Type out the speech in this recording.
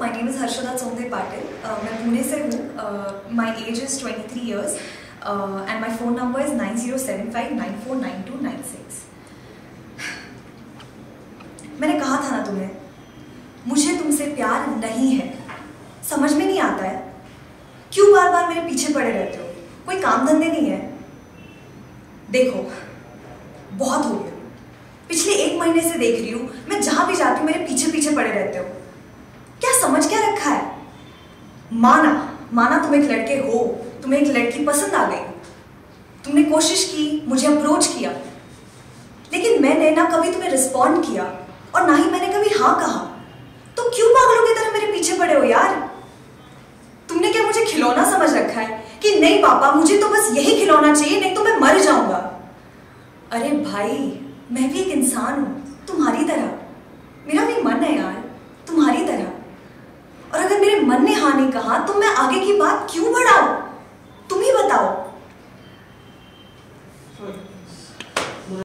my name is Harshada Somde Patil. मैं पुणे से हूँ. My age is 23 years and my phone number is 9075949296. मैंने कहा था ना तुम्हें, मुझे तुमसे प्यार नहीं है. समझ में नहीं आता है क्यों बार बार मेरे पीछे पड़े रहते हो. कोई काम धंधे नहीं है. देखो बहुत हो गया. पिछले 1 महीने से देख रही हूँ, मैं जहां भी जाती हूँ मेरे पीछे पीछे पड़े रहते हो. क्या समझ क्या रखा है? माना तुम एक लड़के हो, तुम्हें एक लड़की पसंद आ गई, तुमने कोशिश की, मुझे अप्रोच किया, लेकिन मैंने ना कभी तुम्हें रिस्पॉन्ड किया और ना ही मैंने कभी हाँ कहा. तो क्यों पागलों की तरह मेरे पीछे पड़े हो यार? तुमने क्या मुझे खिलौना समझ रखा है कि नहीं पापा मुझे तो बस यही खिलौना चाहिए, नहीं तो मैं मर जाऊंगा? अरे भाई, मैं भी एक इंसान हूं तुम्हारी तरह. मेरा भी मन है यार तुम्हारी तरह. और अगर मेरे मन ने हाँ नहीं कहा तो मैं आगे की बात क्यों बढ़ाऊं?